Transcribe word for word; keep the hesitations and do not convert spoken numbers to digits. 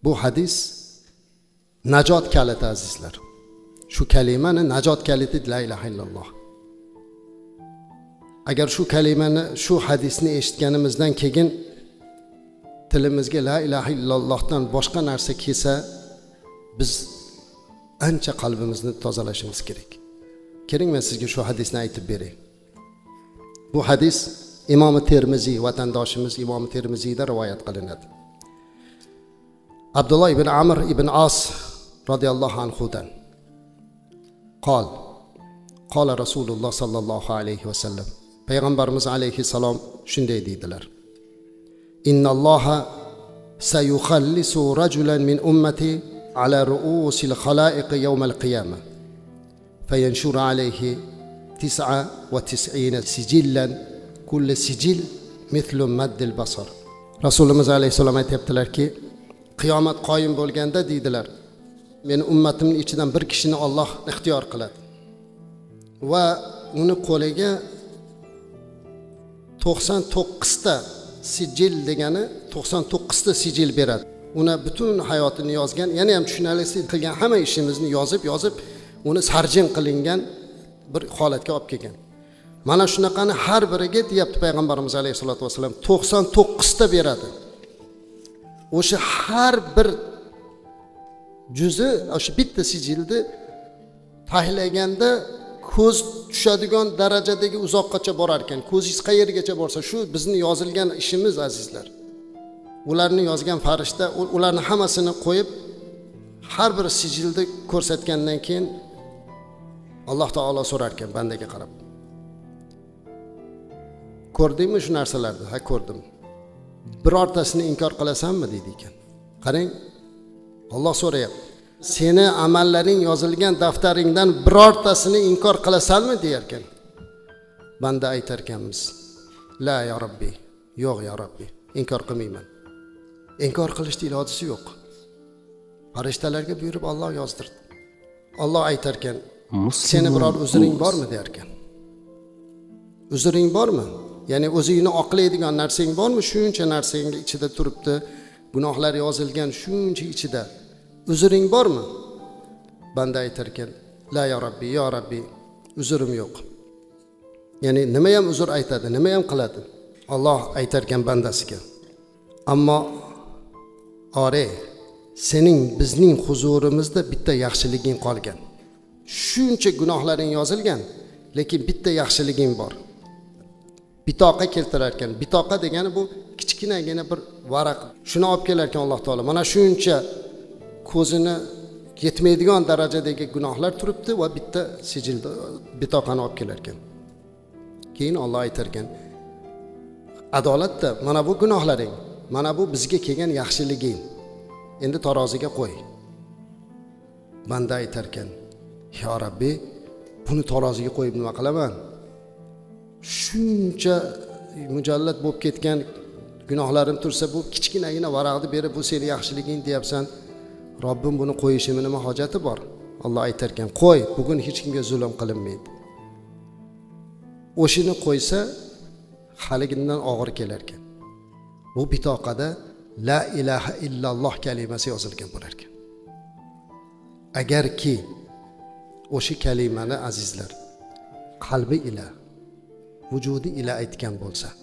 Bu hadis najot kaliti azizlar. Shu kalimani najot kaliti la ilaha illalloh. Agar shu kalimani, shu hadisni eshitganimizdan keyin tilimizga la ilaha illallohdan boshqa narsa kelsa, biz ancha qalbimizni tozalashimiz kerak. Keling, men sizga shu hadisni aytib beray. Bu hadis Imom Termiziy, vatandoshimiz Imom Termiziyda rivoyat qilinadi. Abdullah ibn Amr ibn As radhiyallohu anhudan qol qola Rasululloh sallallohu alayhi va sallam, payg'ambarimiz alayhi salom shunday deydilar: Innalloha sayukhallisu rajulan min ummati ala ru'usil khalaiq yawm al-qiyamah fayanshur alayhi tis'a wa tis'ina sijillan kulli sijil mithlu maddil basar. Rasulimiz alayhisalom aytibdilarki, qiyomat qoyim bo'lganda deydilar, meni ummatimning ichidan bir kishini Alloh ixtiyor qiladi va uni qo'liga to'qson to'qqiz ta sijil degani to'qson to'qqiz ta sijil beradi. Uni butun hayotini yozgan, yana ham tushunalislik qilgan hamma ishimizni yozib yozib uni sarjin qilingan bir holatga olib kelgan. Mana shunaqani har biriga deyapti payg'ambarimiz alayhisolatu vasallam to'qson to'qqiz ta beradi. O'sha har bir juzi, o'sha bitta sijilni tahlaganda ko'z tushadigan darajadagi uzoqqacha borar ekan. Ko'zingiz qayergacha borsa, shu bizni yozilgan ishimiz azizlar. Ularni yozgan farishta ularni hammasini qo'yib har bir sijilni ko'rsatgandan keyin Alloh taolo so'rar ekan bandaga qarab, ko'rdingmi shu narsalarni? Ha, ko'rdim. Birortasini inkor qilasanmi deydi ekan. Qarang, Alloh so'rayapti. Seni amallaring yozilgan daftaringdan birortasini inkor qilasanmi deyar ekan. Banda aytar ekanmiz, la ya Rabbi, yo'q ya Rabbi, inkor qilmayman. Inkor qilishning ilojisi yo'q. Farishtalarga buyurib Alloh yozdirdi. Alloh aytar ekan, seni biror uzring bormi der ekan. Uzring bormi? Ya'ni o'zingni oqlaydigan narsang bormi? Shuncha narsang ichida turibdi, gunohlar yozilgan shuncha ichida. Uzring bormi? Banda aytar ekan, la ya Rabbi, ya Rabbi, uzrim yo'q. Ya'ni nima ham uzr aytadi, nima ham qiladi? Alloh aytar ekan bandasiga, ammo ore, sening bizning huzurimizda bitta yaxshiliging qolgan. Shuncha gunohlaring yozilgan, lekin bitta yaxshiliging bor. Bitoqa keltirar ekan. Bitoqa degani bu kichkinagina bir varaq. Shuni olib kelar ekan Alloh taolo. Mana shuncha ko'zini yetmaydigan darajadagi gunohlar turibdi va bitta sijilda bitoqani olib kelar ekan. Keyin Alloh aytar ekan, adolatda mana bu gunohlaring, mana bu bizga kelgan yaxshiliging. Endi taroziga qo'y. Banda aytar ekan, ya Rabbi, buni taroziga qo'yib nima qilaman? Shuncha mujallad bo'lib ketgan gunohlarim tursa, bu kichkinagina varaqni berib bu seni yaxshiliging deyapsan. Robbim buni qo'yishimning nima hojati bor? Alloh aytar ekan, qo'y, bugun hech kimga zulm qilinmaydi. O'shini qo'ysa, haligindan og'ir kelar ekan. Bu bitoqada la ilaha illalloh kalimasi yozilgan bo'lar ekan. Agarki o'sha kalimani azizlar qalbi ila, vujudi ila aytgan bo'lsa,